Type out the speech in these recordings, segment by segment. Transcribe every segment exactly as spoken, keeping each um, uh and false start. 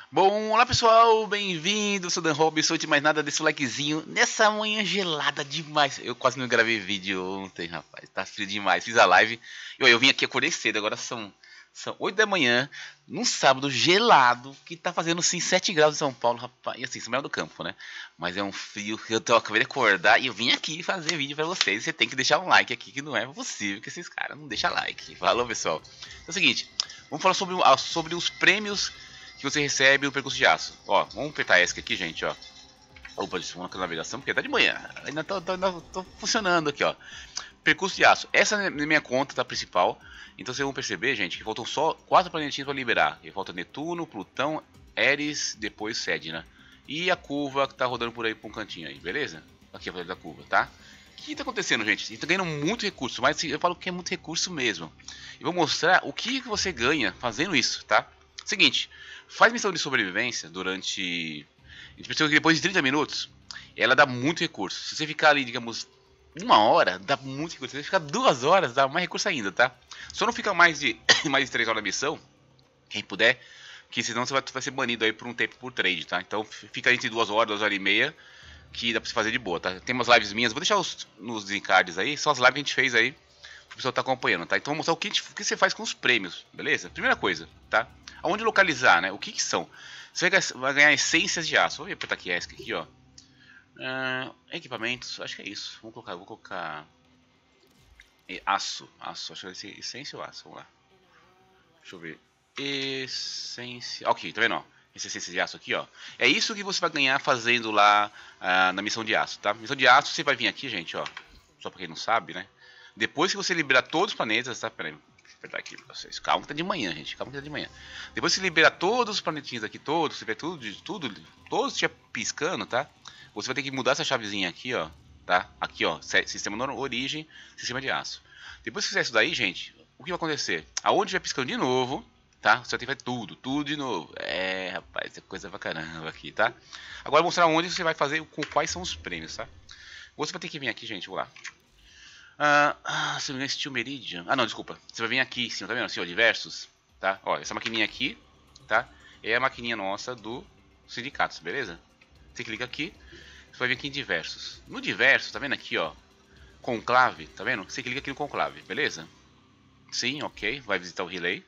Bom, olá pessoal, bem-vindos, sou Dan Robson, de mais nada, desse likezinho nessa manhã gelada demais. Eu quase não gravei vídeo ontem, rapaz, tá frio demais, fiz a live. Eu, eu vim aqui, acordei cedo, agora são, são oito da manhã, num sábado gelado, que tá fazendo sim sete graus em São Paulo, rapaz. E assim, São Miguel do Campo, né? Mas é um frio que eu tô, acabei de acordar e eu vim aqui fazer vídeo pra vocês. Você tem que deixar um like aqui, que não é possível que esses caras não deixam like. Falou, pessoal. É o seguinte, vamos falar sobre, sobre os prêmios que você recebe o percurso de aço. Ó, vamos apertar ESC aqui, gente, ó. Opa, deixa eu na navegação, porque tá de manhã. Ainda tô, tô, ainda tô funcionando aqui, ó. Percurso de aço. Essa é a minha conta, tá, principal. Então vocês vão perceber, gente, que faltam só quatro planetinhos para liberar. E falta Netuno, Plutão, Eris, depois Sedna. E a curva que tá rodando por aí pra um cantinho aí, beleza? Aqui a da curva, tá? O que tá acontecendo, gente? A gente tá ganhando muito recurso, mas eu falo que é muito recurso mesmo. E vou mostrar o que você ganha fazendo isso, tá? Seguinte, faz missão de sobrevivência durante... A gente percebeu que depois de trinta minutos, ela dá muito recurso. Se você ficar ali, digamos, uma hora, dá muito recurso. Se você ficar duas horas, dá mais recurso ainda, tá? Só não fica mais de, mais de três horas na missão, quem puder, que senão você vai, vai ser banido aí por um tempo por trade, tá? Então fica entre duas horas, duas horas e meia, que dá pra você fazer de boa, tá? Tem umas lives minhas, vou deixar os, nos encards aí, são as lives que a gente fez aí, o pessoal tá acompanhando, tá? Então vou mostrar o que, gente, o que você faz com os prêmios, beleza? Primeira coisa, tá? Aonde localizar, né? O que que são? Você vai ganhar essências de aço. Vou apertar aqui ESC aqui, ó. Uh, equipamentos, acho que é isso. Vou colocar, vou colocar aço, aço, acho que vai ser essência ou aço, vamos lá. Deixa eu ver. Essência. Ok, tá vendo, ó? Essa essência de aço aqui, ó. É isso que você vai ganhar fazendo lá uh, na missão de aço, tá? Missão de aço, você vai vir aqui, gente, ó. Só pra quem não sabe, né? Depois que você liberar todos os planetas, tá? Pera aí. Apertar aqui pra vocês. Calma que tá de manhã, gente. Calma que tá de manhã. Depois que você liberar todos os planetinhos aqui, todos, se tiver tudo, tudo, todos já piscando, tá? Você vai ter que mudar essa chavezinha aqui, ó. Tá? Aqui, ó. Sistema de origem, sistema de aço. Depois que fizer isso daí, gente, o que vai acontecer? Aonde vai piscando de novo, tá? Você vai ter que fazer tudo, tudo de novo. É, rapaz, é coisa pra caramba aqui, tá? Agora eu vou mostrar onde você vai fazer, com quais são os prêmios, tá? Você vai ter que vir aqui, gente, vou lá. Ah, ah, se não me engano, Steel Meridian. Ah, não, desculpa. Você vai vir aqui em cima, tá vendo? Assim, ó, diversos. Tá? Ó, essa maquininha aqui, tá? É a maquininha nossa do sindicatos, beleza? Você clica aqui, você vai vir aqui em diversos. No diversos, tá vendo aqui, ó? Conclave, tá vendo? Você clica aqui no conclave, beleza? Sim, ok. Vai visitar o relay.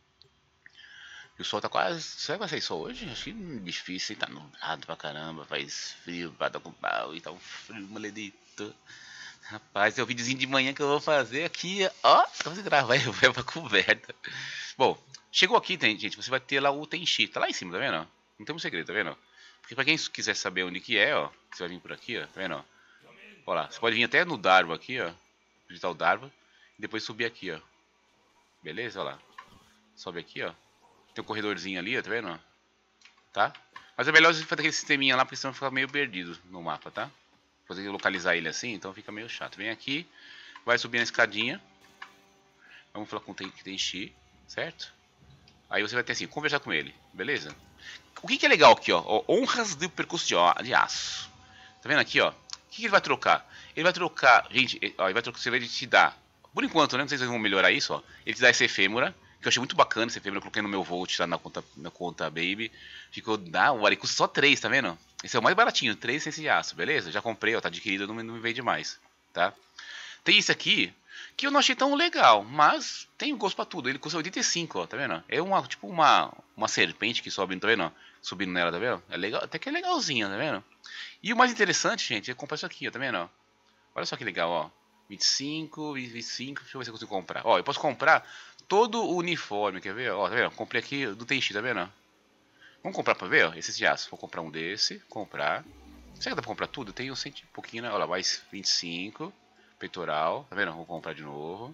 E o sol tá quase... Será que vai sair sol hoje? Acho que difícil, hein? Tá nublado pra caramba, faz frio, bata com pau e tá um frio maledito. Rapaz, é o videozinho de manhã que eu vou fazer aqui, ó, vamos gravar e vai pra coberta. Bom, chegou aqui, tem, gente, você vai ter lá o Tenchi, tá lá em cima, tá vendo? Não tem um segredo, tá vendo? Porque pra quem quiser saber onde que é, ó, você vai vir por aqui, ó, tá vendo? Ó lá, você pode vir até no Darva aqui, ó, digitar o Darva, e depois subir aqui, ó. Beleza, ó lá. Sobe aqui, ó. Tem um corredorzinho ali, ó, tá vendo? Tá? Mas é melhor você fazer aquele sisteminha lá, porque senão fica meio perdido no mapa, tá? Conseguir localizar ele assim, então fica meio chato. Vem aqui, vai subir na escadinha. Vamos falar com o Tenchi, certo? Aí você vai ter assim, conversar com ele, beleza? O que, que é legal aqui, ó? ó honras do percurso de, ó, de aço. Tá vendo aqui, ó? O que, que ele vai trocar? Ele vai trocar, gente, ó, ele vai trocar, você vai te dar. Por enquanto, né? Não sei se vocês vão melhorar isso, ó. Ele te dá esse efêmera, que eu achei muito bacana esse efêmera. Eu coloquei no meu Volt lá na conta, na conta Baby. Ficou da hora. E custa só três, tá vendo? Esse é o mais baratinho, três essências de aço, beleza? Já comprei, ó, tá adquirido, não, não me veio demais, tá? Tem esse aqui, que eu não achei tão legal, mas tem gosto pra tudo. Ele custa oitenta e cinco, ó, tá vendo? É uma, tipo uma, uma serpente que sobe, tá vendo? Subindo nela, tá vendo? É legal, até que é legalzinha, tá vendo? E o mais interessante, gente, é comprar isso aqui, ó, tá vendo? Olha só que legal, ó. vinte e cinco, vinte e cinco, deixa eu ver se eu consigo comprar. Ó, eu posso comprar todo o uniforme, quer ver? Ó, tá vendo? Comprei aqui do Tenchi, tá vendo? Vamos comprar pra ver, ó, esses de aço. Vou comprar um desse, comprar. Será que dá pra comprar tudo? Tem um cento e pouquinho, né? Olha lá, mais vinte e cinco. Peitoral, tá vendo? Vou comprar de novo.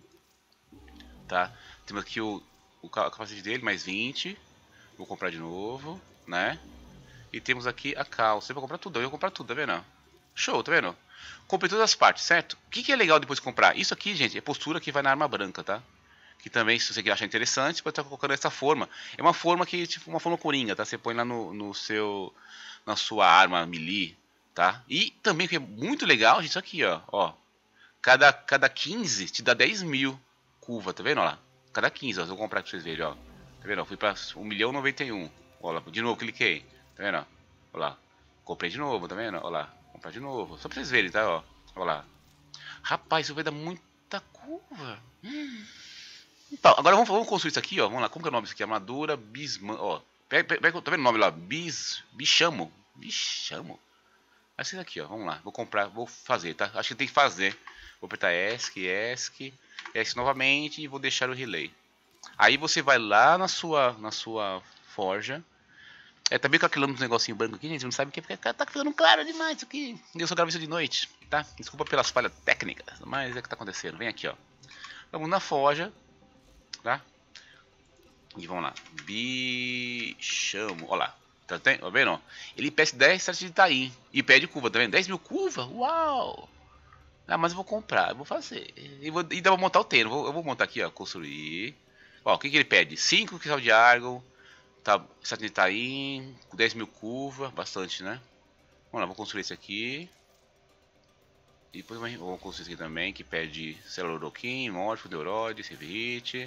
Tá? Temos aqui o, o capacete dele, mais vinte. Vou comprar de novo, né? E temos aqui a calça. Eu vou comprar tudo, eu vou comprar tudo, tá vendo? Show, tá vendo? Comprei todas as partes, certo? O que, que é legal depois de comprar? Isso aqui, gente, é postura que vai na arma branca, tá? Que também, se você achar interessante, você pode estar colocando essa forma. É uma forma que, tipo, uma forma coringa, tá? Você põe lá no, no seu, na sua arma melee, tá? E também, que é muito legal, gente, isso aqui, ó. ó cada, cada quinze te dá dez mil curva, tá vendo? Ó lá? Cada quinze, ó. Eu vou comprar pra vocês verem, ó. Tá vendo? Eu fui pra um milhão e noventa e um. Olha lá, de novo cliquei. Tá vendo? Olha lá. Comprei de novo, tá vendo? Olha lá. Comprar de novo. Só pra vocês verem, tá? Ó. Olha lá. Rapaz, isso vai dar muita curva. Hum. Então, agora vamos, vamos construir isso aqui, ó. Vamos lá. Como que é o nome disso aqui? Armadura Bisman. Ó. Pega, pega, tá vendo o nome lá? Bis. Bichamo. Bichamo. Vai ser aqui, ó. Vamos lá. Vou comprar. Vou fazer, tá? Acho que tem que fazer. Vou apertar ESC, ESC, ESC novamente e vou deixar o relay. Aí você vai lá na sua, na sua forja. É, também com aquele negocinho branco aqui, gente, não sabe o que é, porque tá ficando claro demais isso aqui. Eu só gravo isso de noite, tá? Desculpa pelas falhas técnicas, mas é o que tá acontecendo. Vem aqui, ó. Vamos na forja, tá? E vamos lá. Bichamo, ó lá. Tá, tá vendo? Ele pede dez starts de Itaim e pede curva, tá vendo? dez mil curva? Uau! Ah, mas eu vou comprar, eu vou fazer. E, vou, e dá pra montar o treino. Eu vou, eu vou montar aqui, ó, construir. Ó, o que, que ele pede? cinco cristal de argon, tá, sete de Itaim, dez mil curva, bastante, né? Vamos lá, vou construir esse aqui. E depois eu vou construir esse aqui também, que pede Celoroquim, Mórfico, Deurode, Sevite.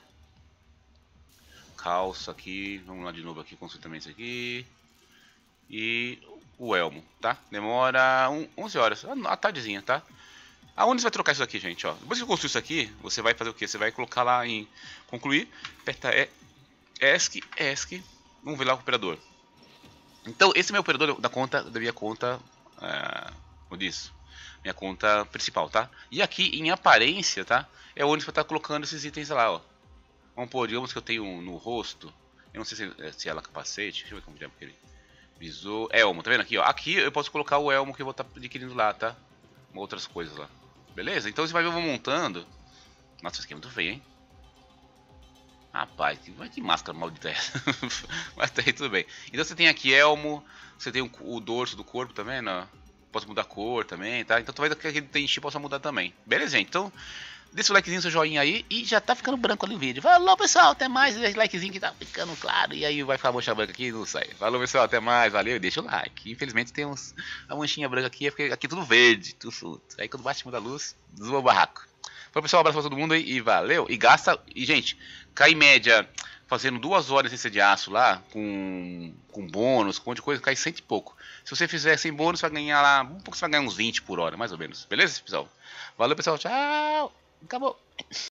Calça aqui, vamos lá de novo aqui, construir também esse aqui. E o elmo, tá? Demora um, onze horas, a tardezinha, tá? Aonde você vai trocar isso aqui, gente? Ó, depois que eu construir isso aqui, você vai fazer o que? Você vai colocar lá em concluir, aperta ESC, ESC, vamos ver lá o operador. Então, esse é meu operador da conta, da minha conta, é, como disso, minha conta principal, tá? E aqui em aparência, tá? É onde você vai estar colocando esses itens lá, ó. Vamos pôr, digamos que eu tenho no rosto, eu não sei se, se é lá capacete, deixa eu ver como é aquele visor, elmo, tá vendo aqui, ó? Aqui eu posso colocar o elmo que eu vou estar adquirindo lá, tá? Outras coisas lá. Beleza? Então você vai ver eu vou montando. Nossa, isso aqui é muito feio, hein? Rapaz, que, que máscara maldita é essa? Mas tá aí, tudo bem. Então você tem aqui elmo, você tem o, o dorso do corpo também, né? Pode mudar a cor também, tá? Então tu vai ver que aquele tem chip, possa mudar também. Beleza, gente? Então, deixa o likezinho, seu joinha aí. E já tá ficando branco ali o vídeo. Falou, pessoal, até mais. Esse likezinho que tá ficando claro. E aí vai ficar a mancha branca aqui, não sai. Falou, pessoal, até mais. Valeu, deixa o like. Infelizmente tem uns, a manchinha branca aqui, é porque aqui é tudo verde, tudo solto. Aí quando bate muda a luz, zoa o barraco. Falou, pessoal, um abraço pra todo mundo aí e valeu. E gasta, e gente, cai em média fazendo duas horas de essência de aço lá, com, com bônus, com um monte de coisa, cai cento e pouco. Se você fizer sem bônus, vai ganhar lá, um pouco você vai ganhar uns vinte por hora, mais ou menos. Beleza, pessoal? Valeu, pessoal, tchau. Acabou.